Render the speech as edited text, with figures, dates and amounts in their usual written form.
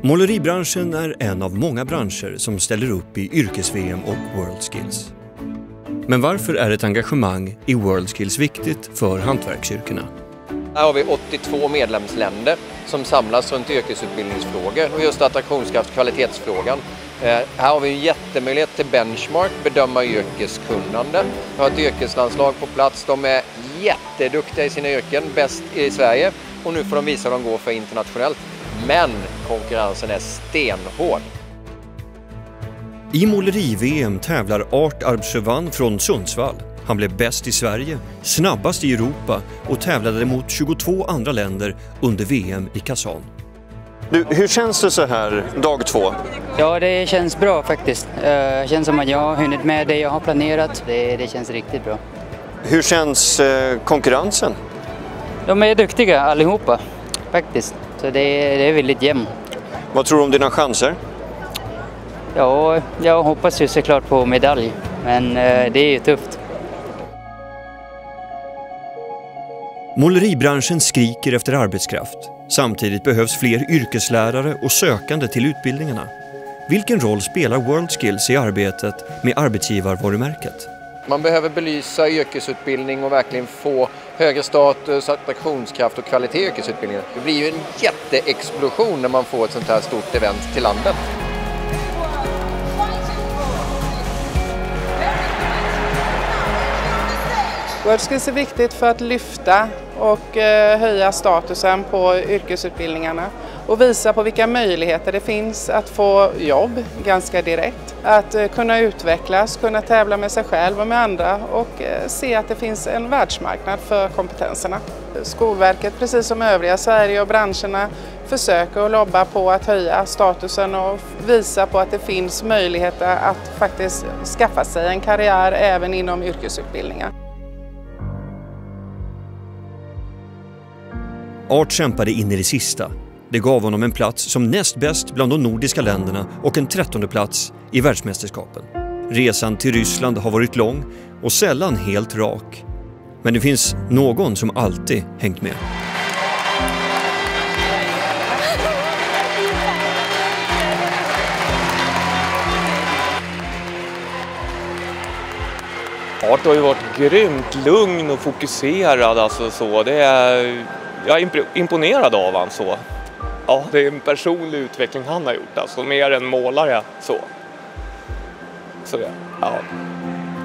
Måleribranschen är en av många branscher som ställer upp i yrkes-VM och WorldSkills. Men varför är ett engagemang i WorldSkills viktigt för hantverksyrkena? Här har vi 82 medlemsländer som samlas runt yrkesutbildningsfrågor och just attraktionskraft, kvalitetsfrågan. Här har vi en jättemöjlighet till benchmark, bedöma yrkeskunnande. Vi har ett yrkeslandslag på plats, de är jätteduktiga i sina yrken, bäst i Sverige och nu får de visa vad de går för internationellt. Men konkurrensen är stenhård. I måleri-VM tävlar Art Arbsövan från Sundsvall. Han blev bäst i Sverige, snabbast i Europa och tävlade mot 22 andra länder under VM i Kazan. Hur känns det så här dag 2? Ja, det känns bra faktiskt. Det känns som att jag har hunnit med det jag har planerat. Det känns riktigt bra. Hur känns konkurrensen? De är duktiga allihopa faktiskt. Så det är väldigt jämnt. Vad tror du om dina chanser? Ja, jag hoppas ju såklart på medalj. Men det är ju tufft. Måleribranschen skriker efter arbetskraft. Samtidigt behövs fler yrkeslärare och sökande till utbildningarna. Vilken roll spelar WorldSkills i arbetet med arbetsgivarvarumärket? Man behöver belysa yrkesutbildning och verkligen få högre status, attraktionskraft och kvalitet i yrkesutbildningen. Det blir ju en jätteexplosion när man får ett sånt här stort event till landet. WorldSkills är viktigt för att lyfta och höja statusen på yrkesutbildningarna och visa på vilka möjligheter det finns att få jobb ganska direkt. Att kunna utvecklas, kunna tävla med sig själv och med andra och se att det finns en världsmarknad för kompetenserna. Skolverket, precis som övriga Sverige och branscherna, försöker att lobba på att höja statusen och visa på att det finns möjligheter att faktiskt skaffa sig en karriär även inom yrkesutbildningar. Art kämpade in i det sista. Det gav honom en plats som näst bäst bland de nordiska länderna och en 13:e plats i världsmästerskapen. Resan till Ryssland har varit lång och sällan helt rak. Men det finns någon som alltid hängt med. Art har ju varit grymt lugn och fokuserad. Alltså så. Jag är imponerad av han så. Ja, det är en personlig utveckling han har gjort. Alltså mer än målare så ja.